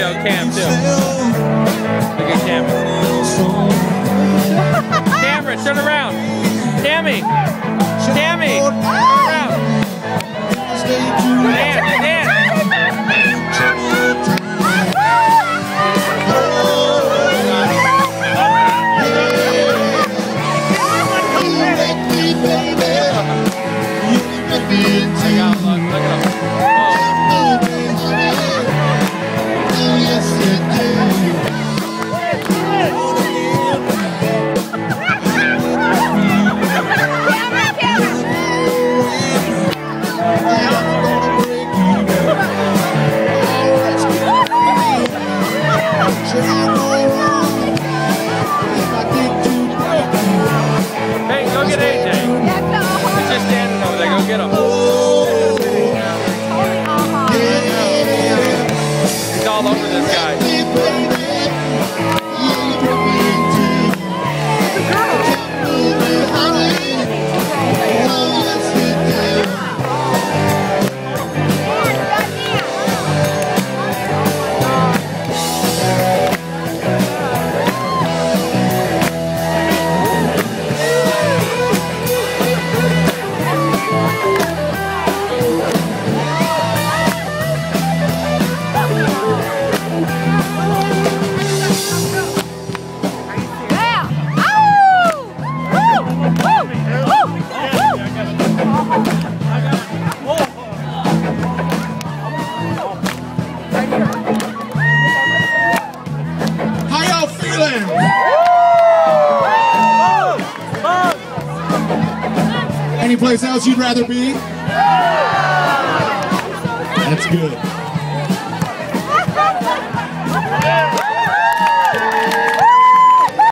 show Cam too. Look at Cam. Cameron, turn around. Tammy. Tammy, turn around. Dan. Hey, go get AJ. He's just standing over there. Go get him. He's all over this guy. How y'all feeling? Any place else you'd rather be? That's good.